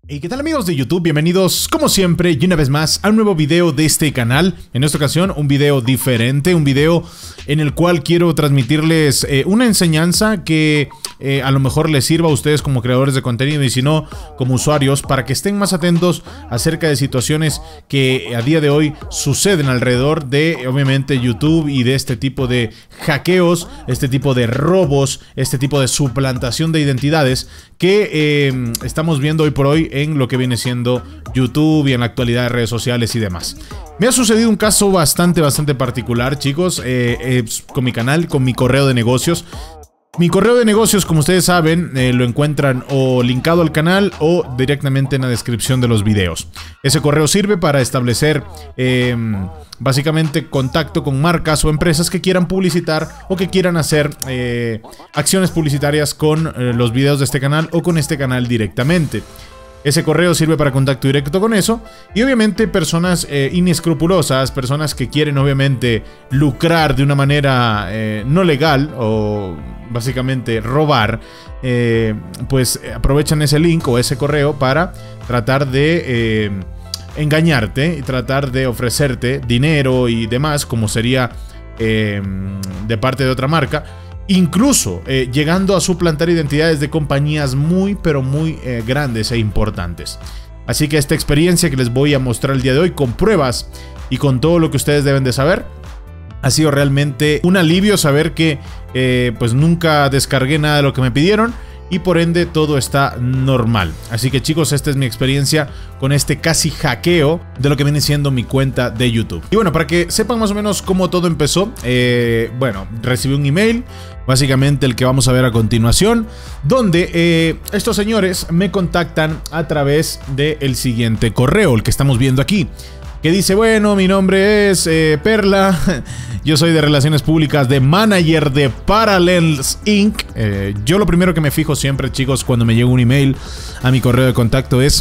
Hey, ¿qué tal amigos de YouTube? Bienvenidos como siempre y una vez más a un nuevo video de este canal. En esta ocasión un video diferente, un video en el cual quiero transmitirles una enseñanza que a lo mejor les sirva a ustedes como creadores de contenido y si no como usuarios, para que estén más atentos acerca de situaciones que a día de hoy suceden alrededor de obviamente YouTube y de este tipo de hackeos, este tipo de robos, este tipo de suplantación de identidades que estamos viendo hoy por hoy en lo que viene siendo YouTube y en la actualidad de redes sociales y demás. Me ha sucedido un caso bastante particular, chicos, con mi canal, con mi correo de negocios. Mi correo de negocios, como ustedes saben, lo encuentran o linkado al canal o directamente en la descripción de los videos. Ese correo sirve para establecer básicamente contacto con marcas o empresas que quieran publicitar o que quieran hacer acciones publicitarias con los videos de este canal o con este canal directamente. Ese correo sirve para contacto directo con eso. Y obviamente personas inescrupulosas, personas que quieren obviamente lucrar de una manera no legal o básicamente robar, pues aprovechan ese link o ese correo para tratar de engañarte y tratar de ofrecerte dinero y demás, como sería de parte de otra marca. Incluso llegando a suplantar identidades de compañías muy grandes e importantes. Así que esta experiencia que les voy a mostrar el día de hoy con pruebas y con todo lo que ustedes deben de saber, ha sido realmente un alivio saber que pues nunca descargué nada de lo que me pidieron y por ende todo está normal. Así que chicos, esta es mi experiencia con este casi hackeo de lo que viene siendo mi cuenta de YouTube. Y bueno, para que sepan más o menos cómo todo empezó, bueno, recibí un email, básicamente el que vamos a ver a continuación, donde estos señores me contactan a través del siguiente correo, el que estamos viendo aquí, que dice: bueno, mi nombre es Perla, yo soy de Relaciones Públicas de Manager de Parallels Inc. Yo lo primero que me fijo siempre, chicos, cuando me llega un email a mi correo de contacto es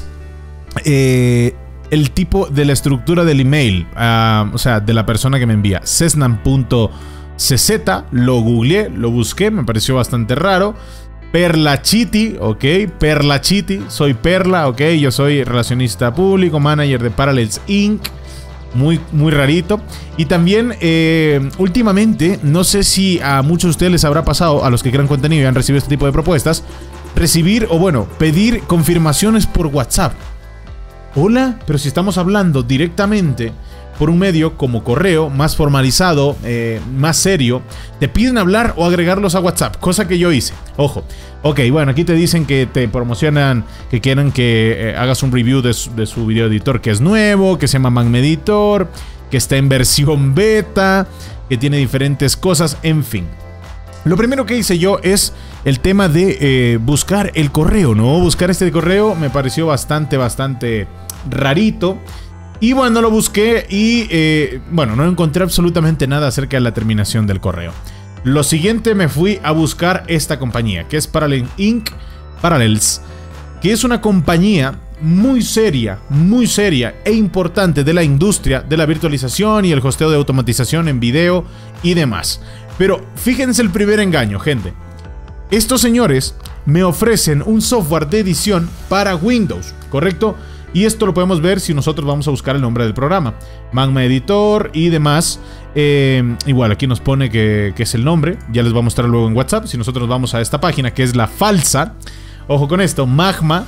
el tipo de la estructura del email, o sea, de la persona que me envía. Cessnan.cz, lo googleé, lo busqué, me pareció bastante raro. Perlachiti, ok, Perlachiti, soy Perla, ok, yo soy relacionista público, manager de Parallels Inc. Muy rarito. Y también últimamente, no sé si a muchos de ustedes les habrá pasado, a los que crean contenido y han recibido este tipo de propuestas, recibir o bueno, pedir confirmaciones por WhatsApp. Hola, pero si estamos hablando directamente por un medio como correo, más formalizado, más serio, te piden hablar o agregarlos a WhatsApp, cosa que yo hice. Ojo, ok, bueno, aquí te dicen que te promocionan, que quieren que hagas un review de su video editor que es nuevo, que se llama Magma Editor, que está en versión beta, que tiene diferentes cosas, en fin. Lo primero que hice yo es el tema de buscar el correo, ¿no? Buscar este correo me pareció bastante rarito. Y bueno, lo busqué y bueno, no encontré absolutamente nada acerca de la terminación del correo. Lo siguiente, me fui a buscar esta compañía, que es Parallels Inc. Parallels, que es una compañía muy seria e importante de la industria de la virtualización y el hosteo de automatización en video y demás. Pero fíjense el primer engaño, gente. Estos señores me ofrecen un software de edición para Windows, ¿correcto? Y esto lo podemos ver si nosotros vamos a buscar el nombre del programa, Magma Editor y demás. Igual aquí nos pone que es el nombre, ya les voy a mostrar luego en WhatsApp. Si nosotros vamos a esta página, que es la falsa, ojo con esto, Magma,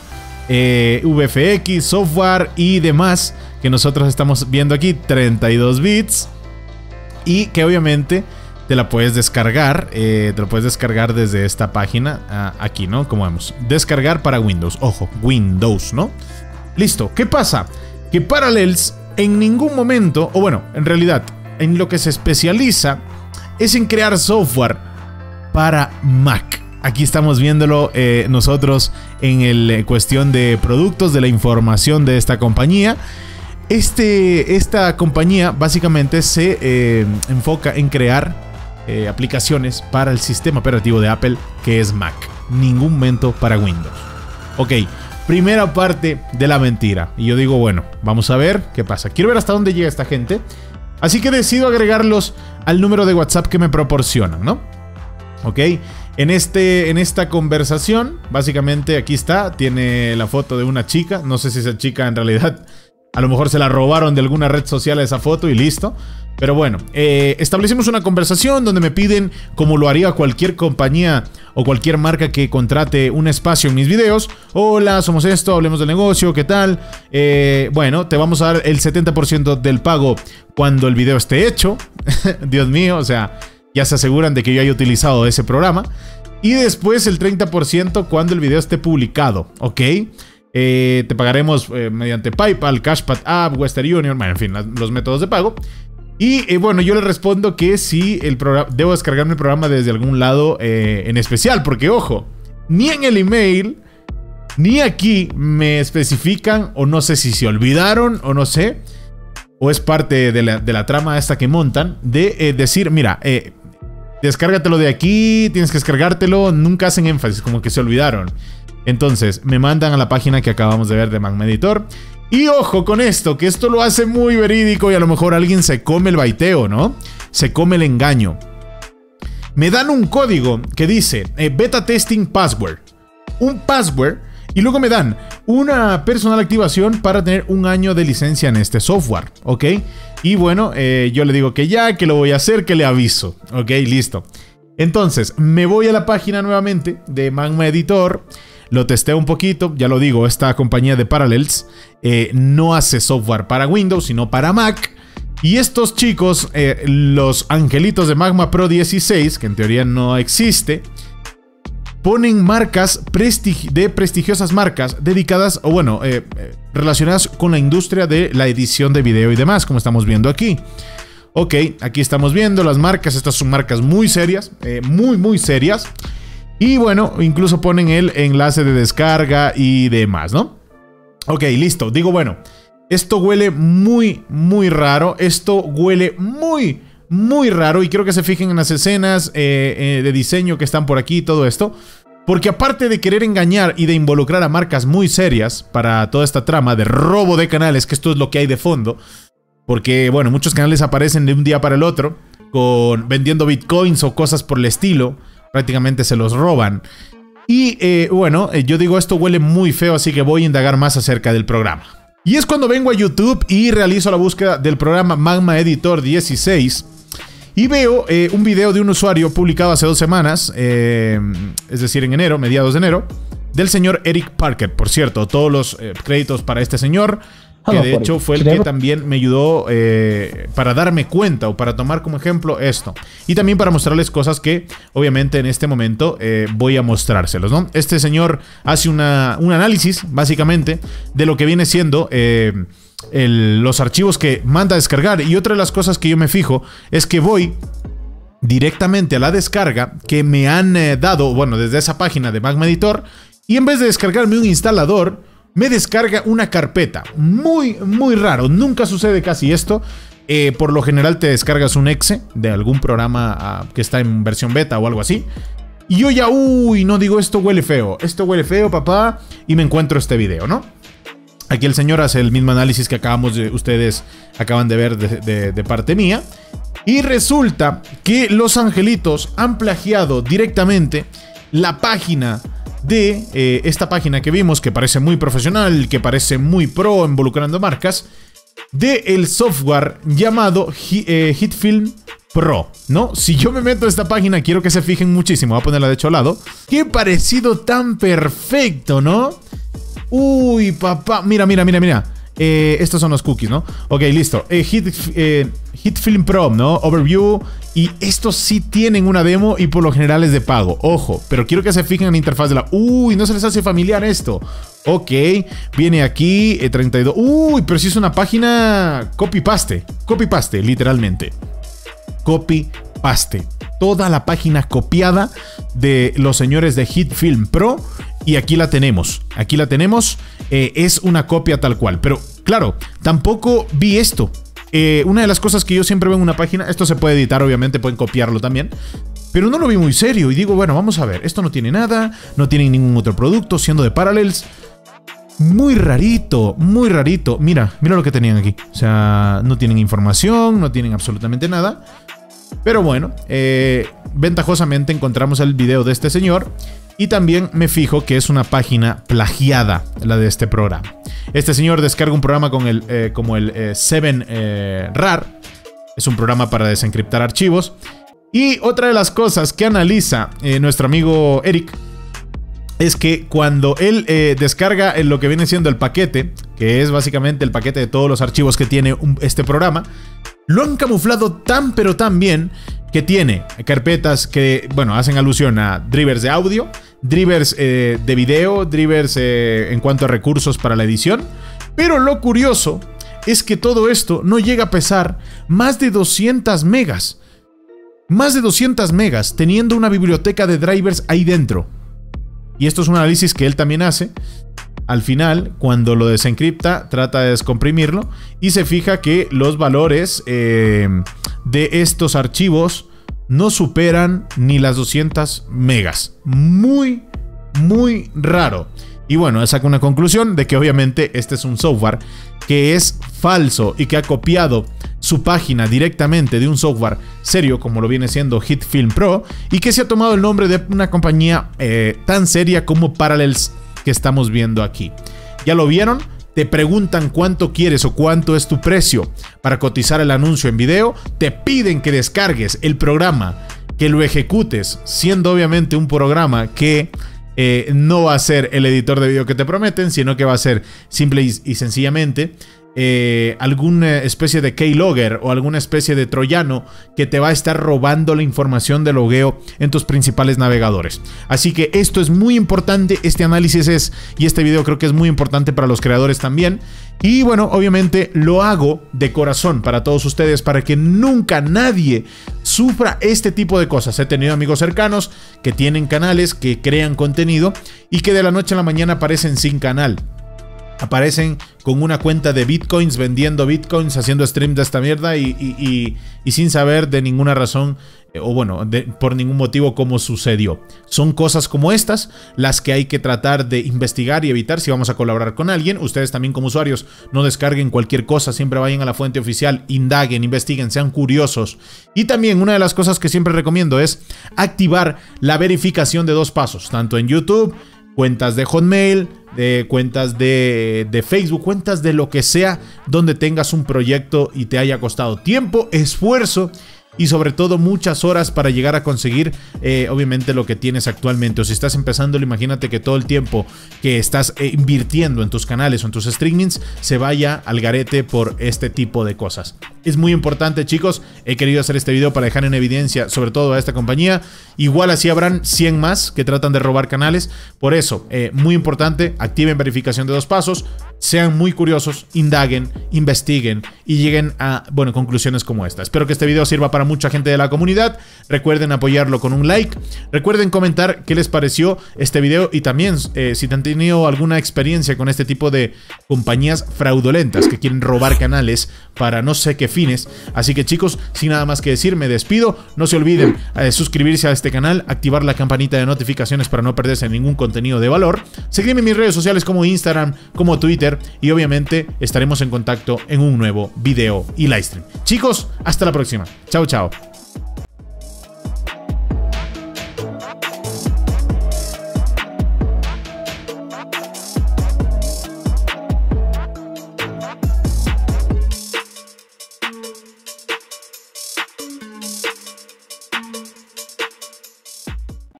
VFX, software y demás, que nosotros estamos viendo aquí, 32 bits, y que obviamente te la puedes descargar, desde esta página, aquí, ¿no? Como vemos, descargar para Windows, ojo, Windows, ¿no? Listo, ¿qué pasa? Que Parallels en ningún momento, o bueno, en realidad, en lo que se especializa es en crear software para Mac. Aquí estamos viéndolo nosotros en el cuestión de productos, de la información de esta compañía. Esta compañía básicamente se enfoca en crear aplicaciones para el sistema operativo de Apple, que es Mac. Ningún momento para Windows. Ok. Primera parte de la mentira. Y yo digo, bueno, vamos a ver qué pasa. Quiero ver hasta dónde llega esta gente. Así que decido agregarlos al número de WhatsApp que me proporcionan, ¿no? Ok. En esta conversación, básicamente aquí está, tiene la foto de una chica. No sé si esa chica en realidad, a lo mejor se la robaron de alguna red social esa foto y listo. Pero bueno, establecimos una conversación donde me piden, como lo haría cualquier compañía o cualquier marca que contrate un espacio en mis videos. Hola, somos esto, hablemos del negocio, ¿qué tal? Bueno, te vamos a dar el 70% del pago cuando el video esté hecho. Dios mío, o sea, ya se aseguran de que yo haya utilizado ese programa. Y después el 30% cuando el video esté publicado, ¿ok? Te pagaremos mediante PayPal, Cashpad App, Western Union, bueno, en fin, los métodos de pago. Y bueno, yo le respondo que si el programa, debo descargarme el programa desde algún lado en especial. Porque ojo, ni en el email, ni aquí me especifican, o no sé si se olvidaron, o no sé, o es parte de la trama esta que montan, de decir, mira, descárgatelo de aquí, tienes que descargártelo. Nunca hacen énfasis, como que se olvidaron. Entonces me mandan a la página que acabamos de ver de Magma Editor. Y ojo con esto, que esto lo hace muy verídico y a lo mejor alguien se come el baiteo, ¿no? Se come el engaño. Me dan un código que dice Beta Testing Password. Un password. Y luego me dan una personal activación para tener 1 año de licencia en este software, ¿ok? Y bueno, yo le digo que ya, que lo voy a hacer, que le aviso. Ok, listo. Entonces, me voy a la página nuevamente de Magma Editor. Lo testeo un poquito, ya lo digo, esta compañía de Parallels no hace software para Windows, sino para Mac. Y estos chicos, los angelitos de Magma Pro 16, que en teoría no existe, ponen marcas de prestigiosas marcas dedicadas, o bueno, relacionadas con la industria de la edición de video y demás, como estamos viendo aquí. Ok, aquí estamos viendo las marcas, estas son marcas muy serias, muy serias. Y bueno, incluso ponen el enlace de descarga y demás, ¿no? Ok, listo. Digo, bueno, esto huele muy raro. Esto huele muy raro. Y quiero que se fijen en las escenas de diseño que están por aquí y todo esto. Porque aparte de querer engañar y de involucrar a marcas muy serias para toda esta trama de robo de canales, que esto es lo que hay de fondo. Porque, bueno, muchos canales aparecen de un día para el otro vendiendo bitcoins o cosas por el estilo. Prácticamente se los roban. Y bueno, yo digo, esto huele muy feo, así que voy a indagar más acerca del programa. Y es cuando vengo a YouTube y realizo la búsqueda del programa Magma Editor 16. Y veo un video de un usuario publicado hace 2 semanas, es decir, en enero, mediados de enero, del señor Eric Parker. Por cierto, todos los créditos para este señor, que de hecho fue el que también me ayudó para darme cuenta o para tomar como ejemplo esto. Y también para mostrarles cosas que obviamente en este momento voy a mostrárselos, ¿no? Este señor hace un análisis básicamente de lo que viene siendo los archivos que manda a descargar. Y otra de las cosas que yo me fijo es que voy directamente a la descarga que me han dado, bueno, desde esa página de Magma Editor. Y en vez de descargarme un instalador, me descarga una carpeta. Muy raro. Nunca sucede casi esto. Por lo general te descargas un exe de algún programa que está en versión beta o algo así. Y yo ya, no digo, esto huele feo. Esto huele feo, papá. Y me encuentro este video, ¿no? Aquí el señor hace el mismo análisis que ustedes acaban de ver de parte mía. Y resulta que los angelitos han plagiado directamente la página de esta página que vimos, que parece muy profesional, que parece muy pro, involucrando marcas, de el software llamado HitFilm Pro, ¿no? Si yo me meto a esta página, quiero que se fijen muchísimo. Voy a ponerla de hecho al lado. Qué parecido tan perfecto, ¿no? Uy, papá, mira. Estos son los cookies, ¿no? Ok, listo. HitFilm Pro, ¿no? Overview. Y estos sí tienen una demo y por lo general es de pago. Ojo, pero quiero que se fijen en la interfaz de la... Uy, no se les hace familiar esto. Ok, viene aquí 32. Uy, pero sí es una página copy-paste. Copy-paste, literalmente. Copy-paste. Toda la página copiada de los señores de HitFilm Pro. Y aquí la tenemos. Aquí la tenemos. Es una copia tal cual. Pero claro, tampoco vi esto. Una de las cosas que yo siempre veo en una página, esto se puede editar, obviamente, pueden copiarlo también, pero no lo vi muy serio y digo, bueno, vamos a ver, esto no tiene nada, no tiene ningún otro producto, siendo de Parallels. Muy rarito, muy rarito. Mira lo que tenían aquí. O sea, no tienen información, no tienen absolutamente nada. Pero bueno, ventajosamente encontramos el video de este señor y también me fijo que es una página plagiada, la de este programa. Este señor descarga un programa con como el 7RAR. Es un programa para desencriptar archivos. Y otra de las cosas que analiza nuestro amigo Eric es que cuando él descarga lo que viene siendo el paquete, que es básicamente el paquete de todos los archivos que tiene este programa, lo han camuflado tan pero tan bien que tiene carpetas que, bueno, hacen alusión a drivers de audio, drivers de video, drivers en cuanto a recursos para la edición. Pero lo curioso es que todo esto no llega a pesar más de 200 megas. Más de 200 megas, teniendo una biblioteca de drivers ahí dentro. Y esto es un análisis que él también hace. Al final, cuando lo desencripta, trata de descomprimirlo y se fija que los valores de estos archivos no superan ni las 200 megas. Muy, muy raro. Y bueno, saca una conclusión de que obviamente este es un software que es falso y que ha copiado su página directamente de un software serio como lo viene siendo HitFilm Pro y que se ha tomado el nombre de una compañía tan seria como Parallels que estamos viendo aquí. ¿Ya lo vieron? Te preguntan cuánto quieres o cuánto es tu precio para cotizar el anuncio en video. Te piden que descargues el programa, que lo ejecutes, siendo obviamente un programa que no va a ser el editor de video que te prometen, sino que va a ser simple y sencillamente alguna especie de keylogger o alguna especie de troyano que te va a estar robando la información de logueo en tus principales navegadores. Así que esto es muy importante, este análisis y este video creo que es muy importante para los creadores también. Y bueno, obviamente lo hago de corazón para todos ustedes, para que nunca nadie sufra este tipo de cosas. He tenido amigos cercanos que tienen canales, que crean contenido y que de la noche a la mañana aparecen sin canal. Aparecen con una cuenta de bitcoins, vendiendo bitcoins, haciendo streams de esta mierda y sin saber de ninguna razón o bueno, por ningún motivo cómo sucedió. Son cosas como estas las que hay que tratar de investigar y evitar si vamos a colaborar con alguien. Ustedes también como usuarios no descarguen cualquier cosa, siempre vayan a la fuente oficial, indaguen, investiguen, sean curiosos. Y también una de las cosas que siempre recomiendo es activar la verificación de 2 pasos, tanto en YouTube, cuentas de Hotmail, de cuentas de Facebook, cuentas de lo que sea donde tengas un proyecto y te haya costado tiempo, esfuerzo y sobre todo muchas horas para llegar a conseguir obviamente lo que tienes actualmente. O si estás empezando, imagínate que todo el tiempo que estás invirtiendo en tus canales o en tus streamings se vaya al garete por este tipo de cosas. Es muy importante, chicos. He querido hacer este video para dejar en evidencia sobre todo a esta compañía. Igual así habrán 100 más que tratan de robar canales. Por eso, muy importante, activen verificación de 2 pasos. Sean muy curiosos, indaguen, investiguen y lleguen a, bueno, conclusiones como esta. Espero que este video sirva para mucha gente de la comunidad. Recuerden apoyarlo con un like. Recuerden comentar qué les pareció este video y también si han tenido alguna experiencia con este tipo de compañías fraudulentas que quieren robar canales para no sé qué fines. Así que chicos, sin nada más que decir, me despido. No se olviden suscribirse a este canal, activar la campanita de notificaciones para no perderse ningún contenido de valor. Seguidme en mis redes sociales como Instagram, como Twitter y obviamente estaremos en contacto en un nuevo video y livestream. Chicos, hasta la próxima. Chao, chao.